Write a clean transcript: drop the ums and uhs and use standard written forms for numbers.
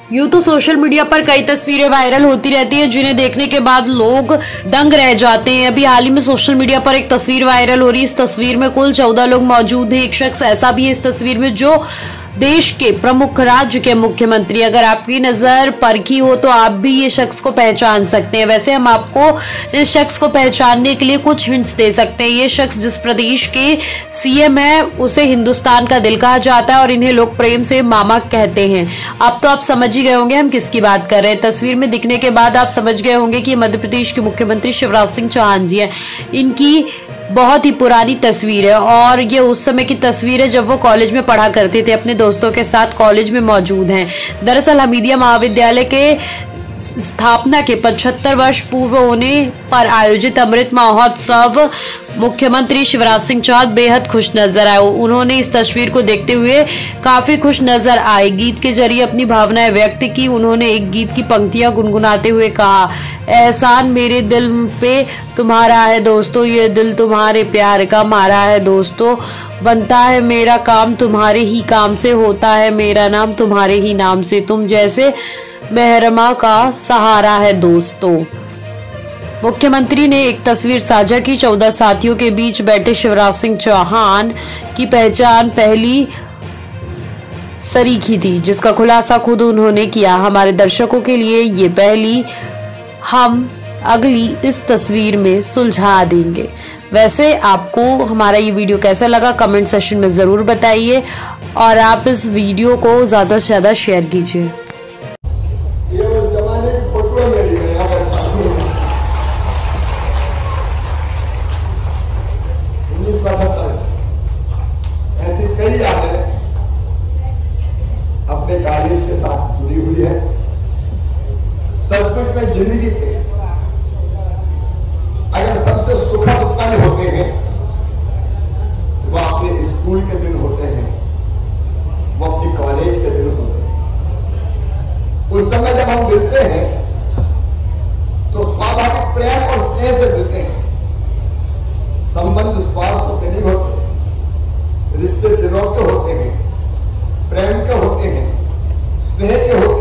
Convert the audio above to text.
यूं तो social media पर कई तस्वीरें वायरल होती रहती हैं जिन्हें देखने के बाद लोग दंग रह जाते हैं। अभी हाल ही में सोशल मीडिया पर एक तस्वीर वायरल हो रही है। इस तस्वीर में कुल 14 लोग मौजूद हैं। एक शख्स ऐसा भी है इस तस्वीर में जो देश के प्रमुख राज्य के मुख्यमंत्री, अगर आपकी नजर परखी हो तो आप भी ये शख्स को पहचान सकते हैं। वैसे हम आपको इस शख्स को पहचानने के लिए कुछ हिंट्स दे सकते हैं। ये शख्स जिस प्रदेश के सीएम है उसे हिंदुस्तान का दिल कहा जाता है और इन्हें लोग प्रेम से मामा कहते हैं। अब तो आप समझ ही गए होंगे हम किसकी बात कर रहे हैं। तस्वीर में दिखने के बाद आप समझ गए होंगे कि मध्य प्रदेश के मुख्यमंत्री शिवराज सिंह चौहान जी हैं। इनकी बहुत ही पुरानी तस्वीर है और ये उस समय की तस्वीर है जब वो कॉलेज में पढ़ा करते थे, अपने दोस्तों के साथ कॉलेज में मौजूद हैं। दरअसल हमीदिया महाविद्यालय के स्थापना के 75 वर्ष पूर्व होने पर आयोजित अमृत महोत्सव मुख्यमंत्री शिवराज सिंह चौहान बेहद खुश नजर आए। उन्होंने इस तस्वीर को देखते हुए काफी खुश नजर आए। गीत के जरिए अपनी भावनाएं व्यक्त की। उन्होंने एक गीत की पंक्तियां गुनगुनाते हुए कहा, एहसान मेरे दिल पे तुम्हारा है दोस्तों, ये दिल तुम्हारे प्यार का मारा है दोस्तों, बनता है मेरा काम तुम्हारे ही काम से, होता है मेरा नाम तुम्हारे ही नाम से, तुम जैसे मेहरमा का सहारा है दोस्तों। मुख्यमंत्री ने एक तस्वीर साझा की। 14 साथियों के बीच बैठे शिवराज सिंह चौहान की पहचान पहली सरीखी थी जिसका खुलासा खुद उन्होंने किया। हमारे दर्शकों के लिए ये पहली हम अगली इस तस्वीर में सुलझा देंगे। वैसे आपको हमारा ये वीडियो कैसा लगा कमेंट सेक्शन में जरूर बताइए और आप इस वीडियो को ज्यादा से ज्यादा शेयर कीजिए। ऐसी कई यादें अपने कॉलेज के साथ जुड़ी हुई है। सचमुच में जिंदगी के अगर सबसे सुखद पल होते हैं वो अपने स्कूल के दिन होते हैं, वो अपनी कॉलेज के दिन होते हैं। उस समय जब हम मिलते हैं तो स्वाभाविक प्रेम और स्नेह से मिलते हैं। संबंध स्वार्थ के नहीं होते, रिश्ते दिलों के होते हैं, प्रेम के होते हैं, स्नेह के होते हैं।